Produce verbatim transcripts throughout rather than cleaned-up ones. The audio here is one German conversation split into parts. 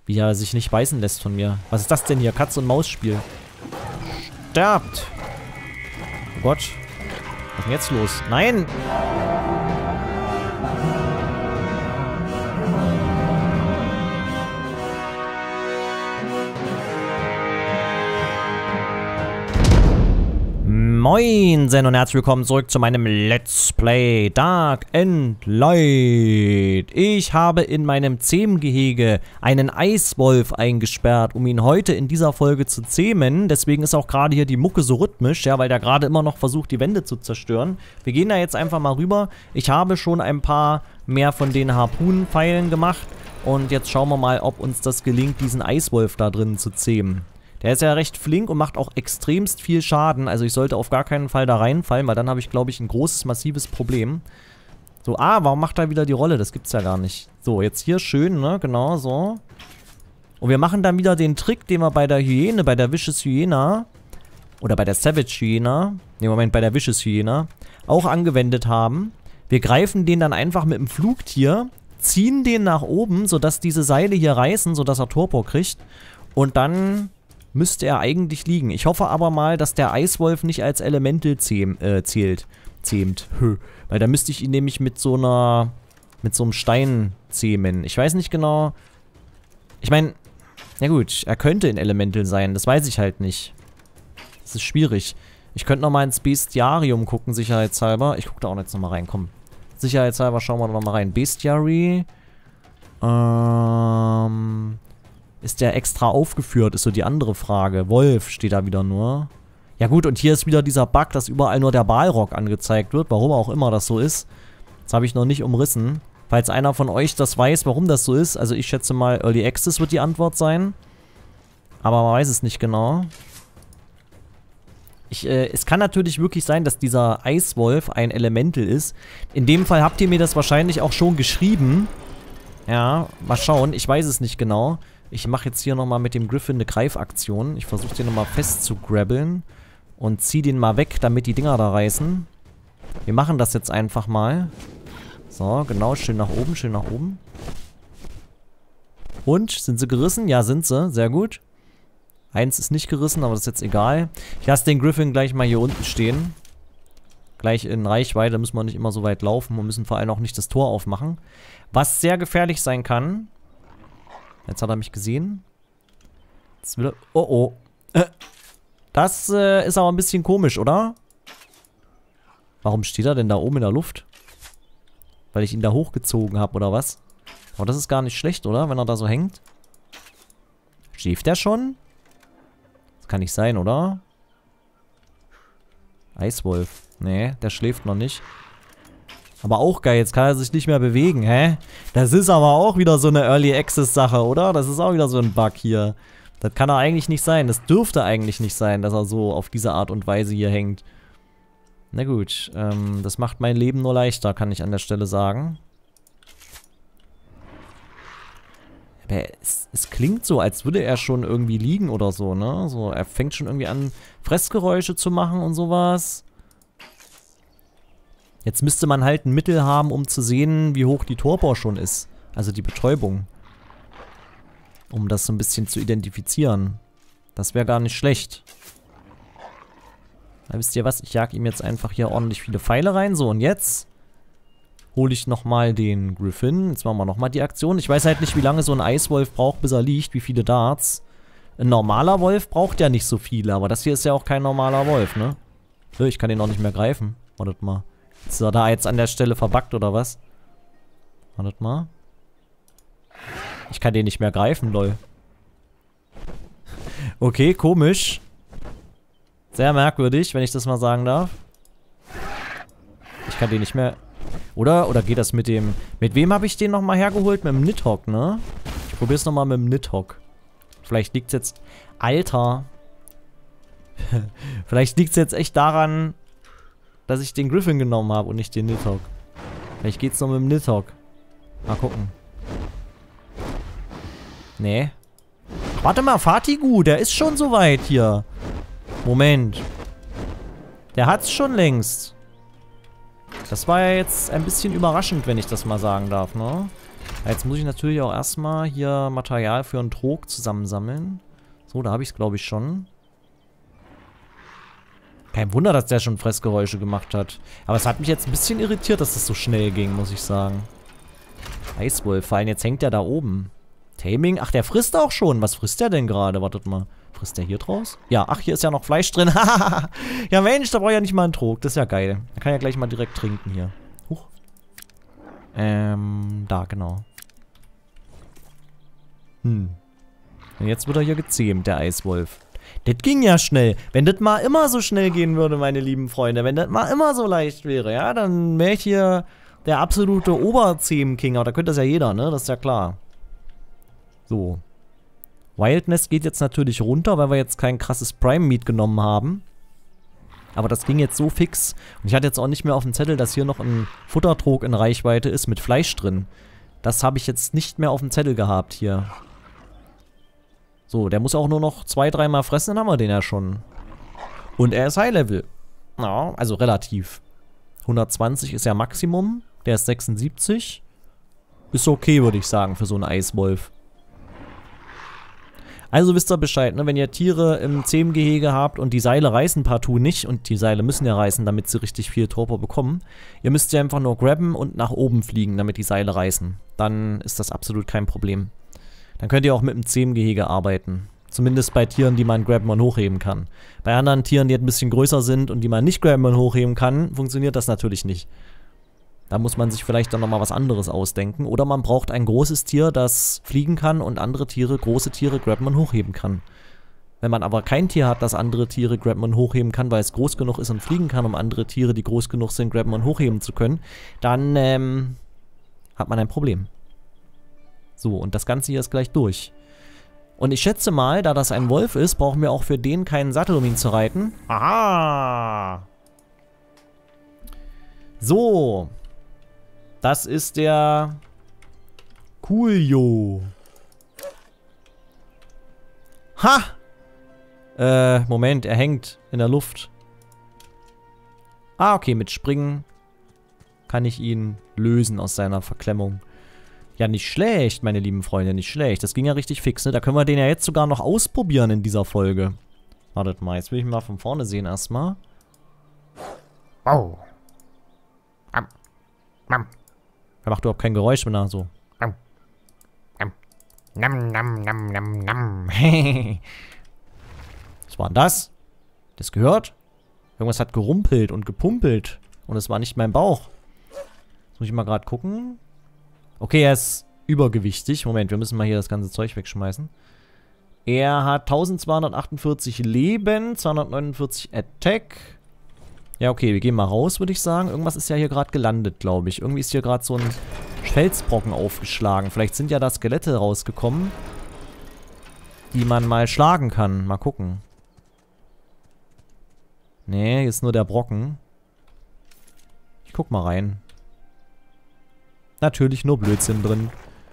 Wie er sich nicht beißen lässt von mir. Was ist das denn hier? Katz-und-Maus-Spiel. Sterbt! Oh Gott. Was ist denn jetzt los? Nein! Moinsen und herzlich willkommen zurück zu meinem Let's Play Dark and Light. Ich habe in meinem Zähmgehege einen Eiswolf eingesperrt, um ihn heute in dieser Folge zu zähmen. Deswegen ist auch gerade hier die Mucke so rhythmisch, ja, weil der gerade immer noch versucht, die Wände zu zerstören. Wir gehen da jetzt einfach mal rüber. Ich habe schon ein paar mehr von den Harpunenpfeilen gemacht und jetzt schauen wir mal, ob uns das gelingt, diesen Eiswolf da drin zu zähmen. Der ist ja recht flink und macht auch extremst viel Schaden. Also ich sollte auf gar keinen Fall da reinfallen, weil dann habe ich, glaube ich, ein großes, massives Problem. So, ah, warum macht er wieder die Rolle? Das gibt's ja gar nicht. So, jetzt hier schön, ne? Genau, so. Und wir machen dann wieder den Trick, den wir bei der Hyäne, bei der Vicious Hyena oder bei der Savage Hyena, ne, Moment, bei der Vicious Hyena auch angewendet haben. Wir greifen den dann einfach mit dem Flugtier, ziehen den nach oben, sodass diese Seile hier reißen, sodass er Torpor kriegt. Und dann müsste er eigentlich liegen. Ich hoffe aber mal, dass der Eiswolf nicht als Elemental zähm, äh, zählt. Zähmt. Hö. Weil da müsste ich ihn nämlich mit so einer, mit so einem Stein zähmen. Ich weiß nicht genau. Ich meine, na gut, er könnte ein Elemental sein. Das weiß ich halt nicht. Das ist schwierig. Ich könnte nochmal ins Bestiarium gucken, sicherheitshalber. Ich gucke da auch jetzt nochmal rein, komm. Sicherheitshalber schauen wir nochmal rein. Bestiary. Ähm... Ist der extra aufgeführt, ist so die andere Frage. Wolf steht da wieder nur. Ja gut, und hier ist wieder dieser Bug, dass überall nur der Balrog angezeigt wird. Warum auch immer das so ist. Das habe ich noch nicht umrissen. Falls einer von euch das weiß, warum das so ist. Also ich schätze mal, Early Access wird die Antwort sein. Aber man weiß es nicht genau. Ich, äh, es kann natürlich wirklich sein, dass dieser Eiswolf ein Elemental ist. In dem Fall habt ihr mir das wahrscheinlich auch schon geschrieben. Ja, mal schauen. Ich weiß es nicht genau. Ich mache jetzt hier nochmal mit dem Griffin eine Greifaktion. Ich versuche den nochmal fest zu grabbeln. Und ziehe den mal weg, damit die Dinger da reißen. Wir machen das jetzt einfach mal. So, genau. Schön nach oben, schön nach oben. Und? Sind sie gerissen? Ja, sind sie. Sehr gut. Eins ist nicht gerissen, aber das ist jetzt egal. Ich lasse den Griffin gleich mal hier unten stehen. Gleich in Reichweite. Da müssen wir nicht immer so weit laufen. Wir müssen vor allem auch nicht das Tor aufmachen. Was sehr gefährlich sein kann. Jetzt hat er mich gesehen. Jetzt will er... Oh, oh. Äh, das äh, ist aber ein bisschen komisch, oder? Warum steht er denn da oben in der Luft? Weil ich ihn da hochgezogen habe, oder was? Aber das ist gar nicht schlecht, oder? Wenn er da so hängt. Schläft der schon? Das kann nicht sein, oder? Eiswolf. Nee, der schläft noch nicht. Aber auch geil, jetzt kann er sich nicht mehr bewegen, hä? Das ist aber auch wieder so eine Early Access Sache, oder? Das ist auch wieder so ein Bug hier. Das kann er eigentlich nicht sein. Das dürfte eigentlich nicht sein, dass er so auf diese Art und Weise hier hängt. Na gut, ähm, das macht mein Leben nur leichter, kann ich an der Stelle sagen. Aber es, es klingt so, als würde er schon irgendwie liegen oder so, ne? So, er fängt schon irgendwie an, Fressgeräusche zu machen und sowas. Jetzt müsste man halt ein Mittel haben, um zu sehen, wie hoch die Torpor schon ist. Also die Betäubung. Um das so ein bisschen zu identifizieren. Das wäre gar nicht schlecht. Na, wisst ihr was? Ich jag ihm jetzt einfach hier ordentlich viele Pfeile rein. So, und jetzt hole ich nochmal den Griffin. Jetzt machen wir nochmal die Aktion. Ich weiß halt nicht, wie lange so ein Eiswolf braucht, bis er liegt. Wie viele Darts. Ein normaler Wolf braucht ja nicht so viele. Aber das hier ist ja auch kein normaler Wolf, ne? Ich kann den auch nicht mehr greifen. Wartet mal. Ist er da jetzt an der Stelle verbuggt oder was? Wartet mal. Ich kann den nicht mehr greifen, lol. Okay, komisch. Sehr merkwürdig, wenn ich das mal sagen darf. Ich kann den nicht mehr... Oder? Oder geht das mit dem... Mit wem habe ich den nochmal hergeholt? Mit dem Nidhogg, ne? Ich probiere es nochmal mit dem Nidhogg. Vielleicht liegt es jetzt... Alter. Vielleicht liegt es jetzt echt daran... dass ich den Griffin genommen habe und nicht den Nidhogg. Vielleicht geht's noch mit dem Nidhogg. Mal gucken. Nee. Warte mal, Fatigu, der ist schon so weit hier. Moment. Der hat's schon längst. Das war ja jetzt ein bisschen überraschend, wenn ich das mal sagen darf, ne? Jetzt muss ich natürlich auch erstmal hier Material für einen Trog zusammensammeln. So, da habe ich es, glaube ich, schon. Kein Wunder, dass der schon Fressgeräusche gemacht hat. Aber es hat mich jetzt ein bisschen irritiert, dass das so schnell ging, muss ich sagen. Eiswolf, vor allem jetzt hängt der da oben. Taming? Ach, der frisst auch schon. Was frisst der denn gerade? Wartet mal. Frisst der hier draus? Ja, ach, hier ist ja noch Fleisch drin. Ja, Mensch, da brauche ich ja nicht mal einen Trog. Das ist ja geil. Da kann ich ja gleich mal direkt trinken hier. Huch. Ähm, da, genau. Hm. Und jetzt wird er hier gezähmt, der Eiswolf. Das ging ja schnell. Wenn das mal immer so schnell gehen würde, meine lieben Freunde, wenn das mal immer so leicht wäre, ja, dann wäre ich hier der absolute Oberzähmen-King. Aber da könnte das ja jeder, ne? Das ist ja klar. So. Wildness geht jetzt natürlich runter, weil wir jetzt kein krasses Prime-Meat genommen haben. Aber das ging jetzt so fix. Und ich hatte jetzt auch nicht mehr auf dem Zettel, dass hier noch ein Futtertrog in Reichweite ist mit Fleisch drin. Das habe ich jetzt nicht mehr auf dem Zettel gehabt hier. So, der muss auch nur noch zwei, dreimal fressen, dann haben wir den ja schon. Und er ist High-Level. Ja, also relativ. hundertzwanzig ist ja Maximum. Der ist sechsundsiebzig. Ist okay, würde ich sagen, für so einen Eiswolf. Also wisst ihr Bescheid, ne? Wenn ihr Tiere im Zähmgehege habt und die Seile reißen partout nicht, und die Seile müssen ja reißen, damit sie richtig viel Torpor bekommen, ihr müsst sie einfach nur grabben und nach oben fliegen, damit die Seile reißen. Dann ist das absolut kein Problem. Dann könnt ihr auch mit dem Zähmgehege arbeiten. Zumindest bei Tieren, die man grabben und hochheben kann. Bei anderen Tieren, die ein bisschen größer sind und die man nicht grabben und hochheben kann, funktioniert das natürlich nicht. Da muss man sich vielleicht dann nochmal was anderes ausdenken. Oder man braucht ein großes Tier, das fliegen kann und andere Tiere, große Tiere, grabben und hochheben kann. Wenn man aber kein Tier hat, das andere Tiere grabben und hochheben kann, weil es groß genug ist und fliegen kann, um andere Tiere, die groß genug sind, grabben und hochheben zu können, dann ähm, hat man ein Problem. So, und das Ganze hier ist gleich durch. Und ich schätze mal, da das ein Wolf ist, brauchen wir auch für den keinen Sattel, um ihn zu reiten. Aha! So. Das ist der Coolio. Ha! Äh, Moment, er hängt in der Luft. Ah, okay, mit Springen kann ich ihn lösen aus seiner Verklemmung. Ja, nicht schlecht, meine lieben Freunde, nicht schlecht. Das ging ja richtig fix, ne? Da können wir den ja jetzt sogar noch ausprobieren in dieser Folge. Wartet mal, jetzt will ich ihn mal von vorne sehen erstmal. Wow. Am. Am. Er macht überhaupt kein Geräusch, wenn er so. Am. Am. Nam, nam, nam, nam, nam. Was war denn das? Das gehört? Irgendwas hat gerumpelt und gepumpelt. Und es war nicht mein Bauch. Jetzt muss ich mal gerade gucken. Okay, er ist übergewichtig. Moment, wir müssen mal hier das ganze Zeug wegschmeißen. Er hat eintausendzweihundertachtundvierzig Leben, zweihundertneunundvierzig Attack. Ja, okay, wir gehen mal raus, würde ich sagen. Irgendwas ist ja hier gerade gelandet, glaube ich. Irgendwie ist hier gerade so ein Felsbrocken aufgeschlagen. Vielleicht sind ja da Skelette rausgekommen, die man mal schlagen kann. Mal gucken. Nee, hier ist nur der Brocken. Ich guck mal rein. Natürlich nur Blödsinn drin.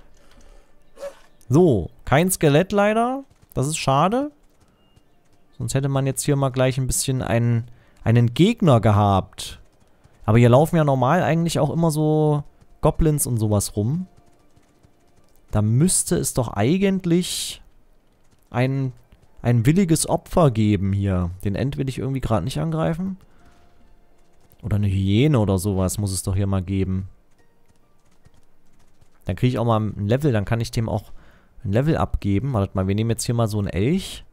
So, kein Skelett leider. Das ist schade. Sonst hätte man jetzt hier mal gleich ein bisschen einen, einen Gegner gehabt. Aber hier laufen ja normal eigentlich auch immer so Goblins und sowas rum. Da müsste es doch eigentlich ein, ein williges Opfer geben hier. Den End will ich irgendwie gerade nicht angreifen. Oder eine Hyäne oder sowas muss es doch hier mal geben. Dann kriege ich auch mal ein Level, dann kann ich dem auch ein Level abgeben. Wartet mal, wir nehmen jetzt hier mal so einen Elch.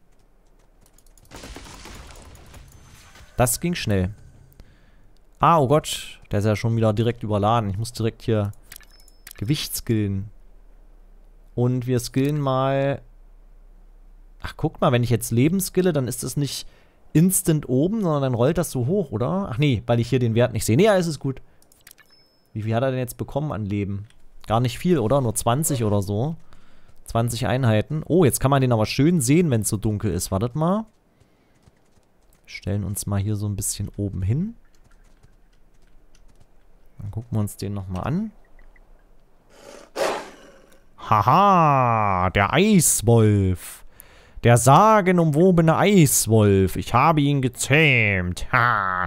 Das ging schnell. Ah, oh Gott, der ist ja schon wieder direkt überladen. Ich muss direkt hier Gewicht skillen. Und wir skillen mal... Ach, guck mal, wenn ich jetzt Leben skille, dann ist das nicht instant oben, sondern dann rollt das so hoch, oder? Ach nee, weil ich hier den Wert nicht sehe. Nee, ja, ist es gut. Wie viel hat er denn jetzt bekommen an Leben? Gar nicht viel, oder? Nur zwanzig oder so. zwanzig Einheiten. Oh, jetzt kann man den aber schön sehen, wenn es so dunkel ist. Wartet mal. Stellen uns mal hier so ein bisschen oben hin. Dann gucken wir uns den nochmal an. Haha, der Eiswolf. Der sagenumwobene Eiswolf. Ich habe ihn gezähmt. Ha.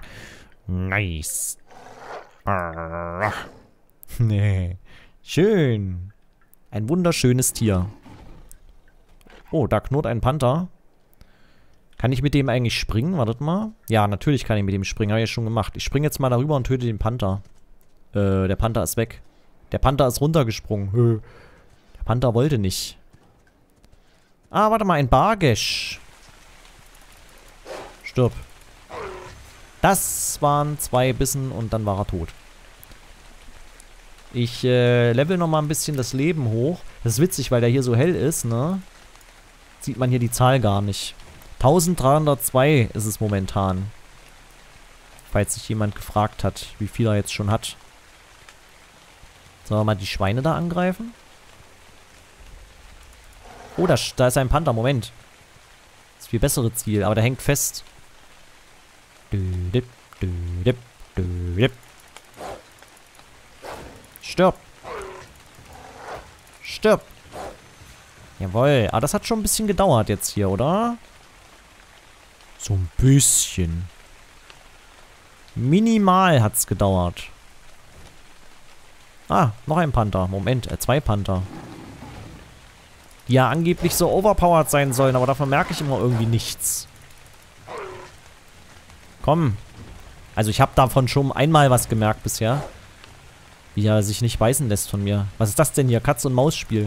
Nice. Nee. Schön. Ein wunderschönes Tier. Oh, da knurrt ein Panther. Kann ich mit dem eigentlich springen? Wartet mal. Ja, natürlich kann ich mit dem springen. Habe ich ja schon gemacht. Ich springe jetzt mal darüber und töte den Panther. Äh, der Panther ist weg. Der Panther ist runtergesprungen. Der Panther wollte nicht. Ah, warte mal. Ein Bargesch. Stirb. Das waren zwei Bissen und dann war er tot. Ich äh, level nochmal ein bisschen das Leben hoch. Das ist witzig, weil der hier so hell ist, ne? Sieht man hier die Zahl gar nicht. eintausenddreihundertzwei ist es momentan. Falls sich jemand gefragt hat, wie viel er jetzt schon hat. Sollen wir mal die Schweine da angreifen? Oh, da, da ist ein Panther. Moment. Das viel bessere Ziel, aber der hängt fest. Stirb. Stirb. Jawohl. Aber das hat schon ein bisschen gedauert jetzt hier, oder? So ein bisschen. Minimal hat's gedauert. Ah, noch ein Panther. Moment, äh, zwei Panther. Die ja angeblich so overpowered sein sollen, aber davon merke ich immer irgendwie nichts. Komm. Also ich habe davon schon einmal was gemerkt bisher. Wie er sich nicht beißen lässt von mir. Was ist das denn hier? Katz- und Maus-Spiel.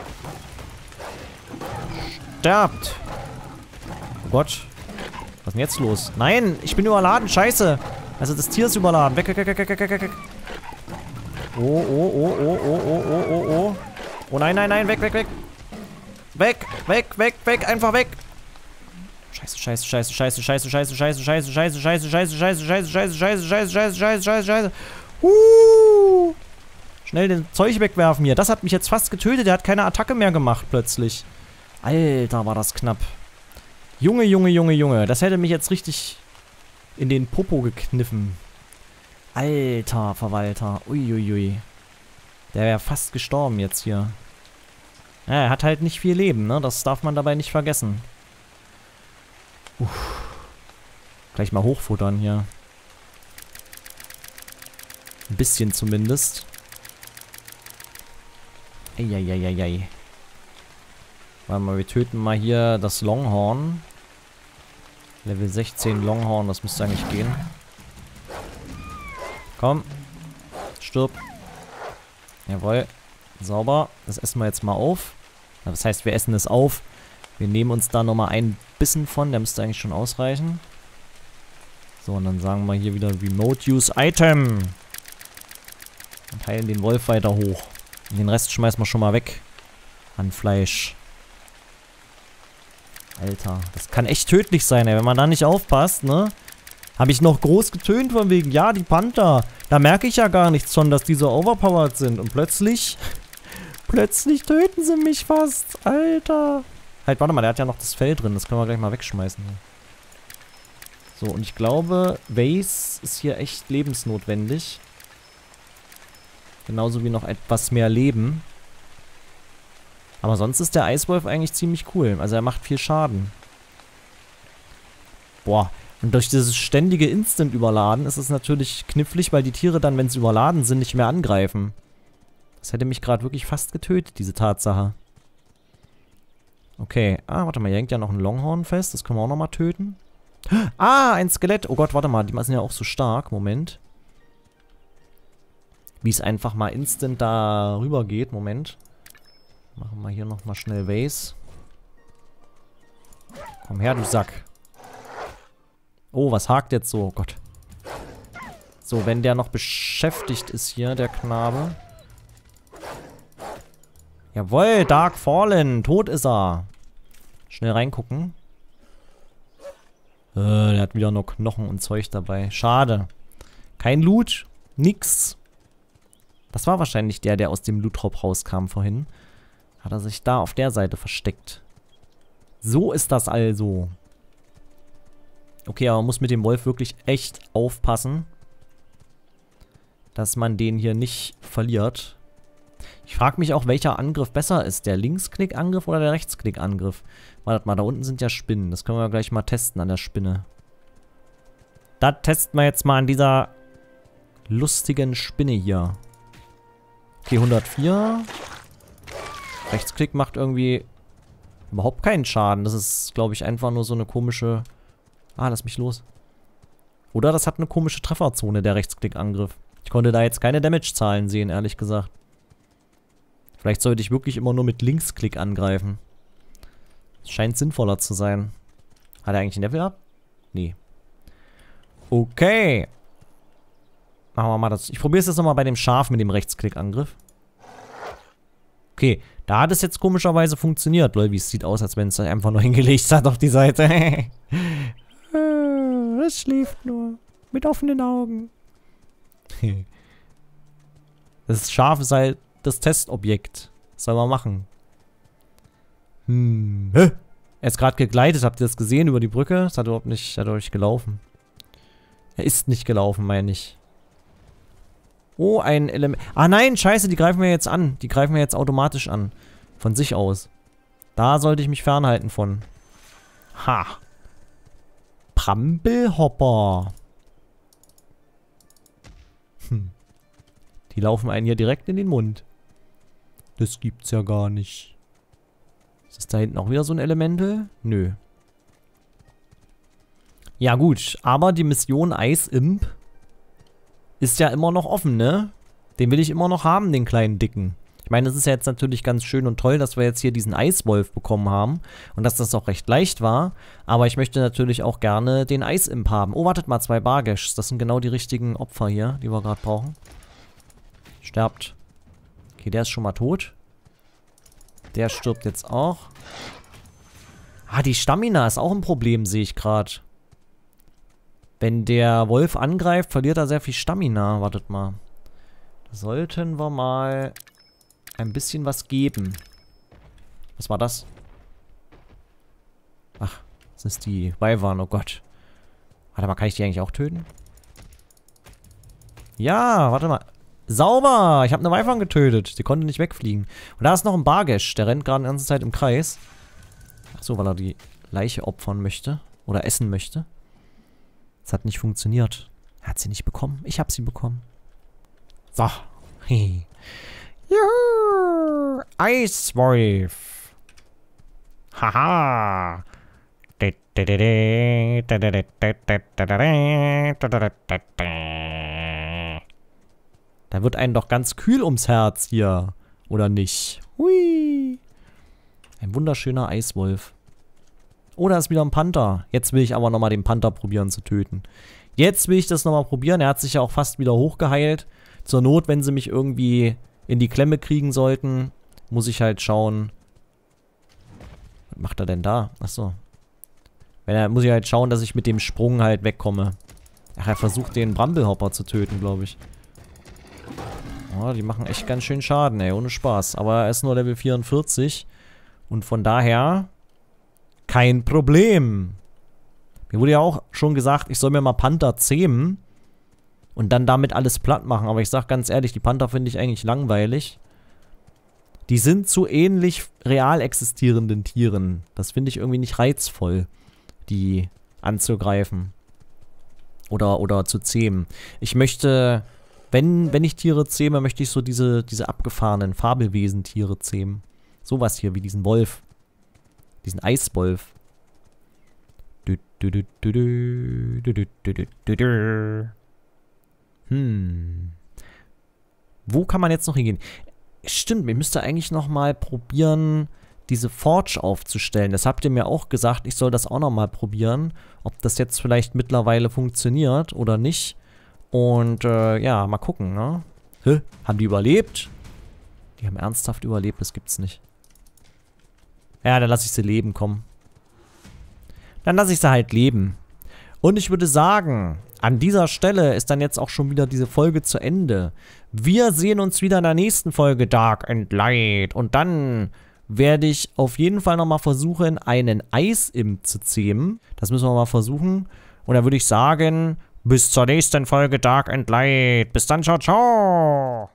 Sterbt. Oh Gott. Was ist denn jetzt los? Nein, ich bin überladen. Scheiße. Also das Tier ist überladen. Weg, weg, weg, weg, weg, weg, weg. Oh, oh, oh, oh, oh, oh, oh, oh, oh. Oh nein, nein, nein. Weg, weg, weg. Weg, weg, weg, weg. Einfach weg. Scheiße, scheiße, scheiße, scheiße, scheiße, scheiße, scheiße, scheiße, scheiße, scheiße, scheiße, scheiße, scheiße, scheiße, scheiße, scheiße, scheiße, scheiße, scheiße, scheiße. Uh. Schnell den Zeug wegwerfen hier. Das hat mich jetzt fast getötet. Der hat keine Attacke mehr gemacht plötzlich. Alter, war das knapp. Junge, Junge, Junge, Junge. Das hätte mich jetzt richtig in den Popo gekniffen. Alter Verwalter. Uiuiui. Der wäre fast gestorben jetzt hier. Ja, er hat halt nicht viel Leben, ne? Das darf man dabei nicht vergessen. Uff. Gleich mal hochfuttern hier. Ein bisschen zumindest. Eieieiei. Warte mal, wir töten mal hier das Longhorn. Level sechzehn Longhorn, das müsste eigentlich gehen. Komm. Stirb. Jawohl. Sauber. Das essen wir jetzt mal auf. Das heißt, wir essen es auf. Wir nehmen uns da nochmal einen Bissen von. Der müsste eigentlich schon ausreichen. So, und dann sagen wir hier wieder Remote Use Item. Und heilen den Wolf weiter hoch. Und den Rest schmeißen wir schon mal weg. An Fleisch. Alter, das kann echt tödlich sein, ey. Wenn man da nicht aufpasst, ne? Habe ich noch groß getönt von wegen, ja, die Panther. Da merke ich ja gar nichts von, dass die so overpowered sind. Und plötzlich, plötzlich töten sie mich fast. Alter. Halt, warte mal, der hat ja noch das Fell drin. Das können wir gleich mal wegschmeißen. So, und ich glaube, Vase ist hier echt lebensnotwendig. Genauso wie noch etwas mehr Leben. Aber sonst ist der Eiswolf eigentlich ziemlich cool. Also er macht viel Schaden. Boah. Und durch dieses ständige Instant-Überladen ist es natürlich knifflig, weil die Tiere dann, wenn sie überladen sind, nicht mehr angreifen. Das hätte mich gerade wirklich fast getötet, diese Tatsache. Okay. Ah, warte mal, hier hängt ja noch ein Longhorn fest. Das können wir auch nochmal töten. Ah, ein Skelett. Oh Gott, warte mal. Die sind ja auch so stark. Moment. Wie es einfach mal instant da rüber geht. Moment. Machen wir hier nochmal schnell Vase. Komm her, du Sack. Oh, was hakt jetzt so? Oh Gott. So, wenn der noch beschäftigt ist hier, der Knabe. Jawohl, Dark Fallen. Tot ist er. Schnell reingucken. Äh, der hat wieder nur Knochen und Zeug dabei. Schade. Kein Loot. Nix. Das war wahrscheinlich der, der aus dem Loot-Drop rauskam vorhin. Hat er sich da auf der Seite versteckt. So ist das also. Okay, aber man muss mit dem Wolf wirklich echt aufpassen, dass man den hier nicht verliert. Ich frage mich auch, welcher Angriff besser ist. Der Linksklick-Angriff oder der Rechtsklick-Angriff? Wartet mal, da unten sind ja Spinnen. Das können wir gleich mal testen an der Spinne. Das testen wir jetzt mal an dieser lustigen Spinne hier. Okay, hundertvier. Rechtsklick macht irgendwie überhaupt keinen Schaden. Das ist, glaube ich, einfach nur so eine komische... Ah, lass mich los. Oder das hat eine komische Trefferzone, der Rechtsklick-Angriff. Ich konnte da jetzt keine Damage-Zahlen sehen, ehrlich gesagt. Vielleicht sollte ich wirklich immer nur mit Linksklick angreifen. Das scheint sinnvoller zu sein. Hat er eigentlich ein Level up? Nee. Okay. Machen wir mal das. Ich probiere es jetzt nochmal bei dem Schaf mit dem Rechtsklick-Angriff. Okay, da hat es jetzt komischerweise funktioniert. Lol, wie es sieht aus, als wenn es einfach nur hingelegt hat auf die Seite. Es schläft nur. Mit offenen Augen. Das Schaf ist halt das Testobjekt. Was soll man machen? Hm. Er ist gerade gegleitet. Habt ihr das gesehen über die Brücke? Das hat überhaupt nicht, hat euch gelaufen. Er ist nicht gelaufen, meine ich. Oh, ein Element. Ah nein, scheiße, die greifen wir jetzt an. Die greifen wir jetzt automatisch an. Von sich aus. Da sollte ich mich fernhalten von. Ha. Bramblehopper. Hm. Die laufen einen hier direkt in den Mund. Das gibt's ja gar nicht. Ist das da hinten auch wieder so ein Elemental? Nö. Ja gut, aber die Mission Eisimp ist ja immer noch offen, ne? Den will ich immer noch haben, den kleinen Dicken. Ich meine, es ist ja jetzt natürlich ganz schön und toll, dass wir jetzt hier diesen Eiswolf bekommen haben. Und dass das auch recht leicht war. Aber ich möchte natürlich auch gerne den Eisimp haben. Oh, wartet mal, zwei Bargashs. Das sind genau die richtigen Opfer hier, die wir gerade brauchen. Sterbt. Okay, der ist schon mal tot. Der stirbt jetzt auch. Ah, die Stamina ist auch ein Problem, sehe ich gerade. Wenn der Wolf angreift, verliert er sehr viel Stamina. Wartet mal. Da sollten wir mal ein bisschen was geben. Was war das? Ach, das ist die Wyvern, oh Gott. Warte mal, kann ich die eigentlich auch töten? Ja, warte mal. Sauber! Ich habe eine Wyvern getötet. Die konnte nicht wegfliegen. Und da ist noch ein Bargash. Der rennt gerade die ganze Zeit im Kreis. Ach so, weil er die Leiche opfern möchte. Oder essen möchte. Das hat nicht funktioniert. Er hat sie nicht bekommen. Ich habe sie bekommen. So. Hey. Juhu! Eiswolf. Haha. Da wird einem doch ganz kühl ums Herz hier. Oder nicht? Hui. Ein wunderschöner Eiswolf. Oh, da ist wieder ein Panther. Jetzt will ich aber nochmal den Panther probieren zu töten. Jetzt will ich das nochmal probieren. Er hat sich ja auch fast wieder hochgeheilt. Zur Not, wenn sie mich irgendwie in die Klemme kriegen sollten, muss ich halt schauen. Was macht er denn da? Achso. Wenn er, muss ich halt schauen, dass ich mit dem Sprung halt wegkomme. Ach, er versucht den Bramblehopper zu töten, glaube ich. Oh, die machen echt ganz schön Schaden, ey. Ohne Spaß. Aber er ist nur Level vierundvierzig. Und von daher kein Problem. Mir wurde ja auch schon gesagt, ich soll mir mal Panther zähmen. Und dann damit alles platt machen. Aber ich sag ganz ehrlich, die Panther finde ich eigentlich langweilig. Die sind zu ähnlich real existierenden Tieren. Das finde ich irgendwie nicht reizvoll, die anzugreifen. Oder, oder zu zähmen. Ich möchte, wenn, wenn ich Tiere zähme, möchte ich so diese, diese abgefahrenen Fabelwesen-Tiere zähmen. Sowas hier, wie diesen Wolf. Diesen Eiswolf. Hm. Wo kann man jetzt noch hingehen? Stimmt, ich müsste eigentlich noch mal probieren, diese Forge aufzustellen. Das habt ihr mir auch gesagt, ich soll das auch noch mal probieren. Ob das jetzt vielleicht mittlerweile funktioniert oder nicht. Und äh, ja, mal gucken, ne? Hä? Haben die überlebt? Die haben ernsthaft überlebt, das gibt's nicht. Ja, dann lasse ich sie leben, komm. Dann lasse ich sie halt leben. Und ich würde sagen, an dieser Stelle ist dann jetzt auch schon wieder diese Folge zu Ende. Wir sehen uns wieder in der nächsten Folge Dark and Light. Und dann werde ich auf jeden Fall nochmal versuchen, einen Eisimp zu zähmen. Das müssen wir mal versuchen. Und dann würde ich sagen, bis zur nächsten Folge Dark and Light. Bis dann, ciao, ciao.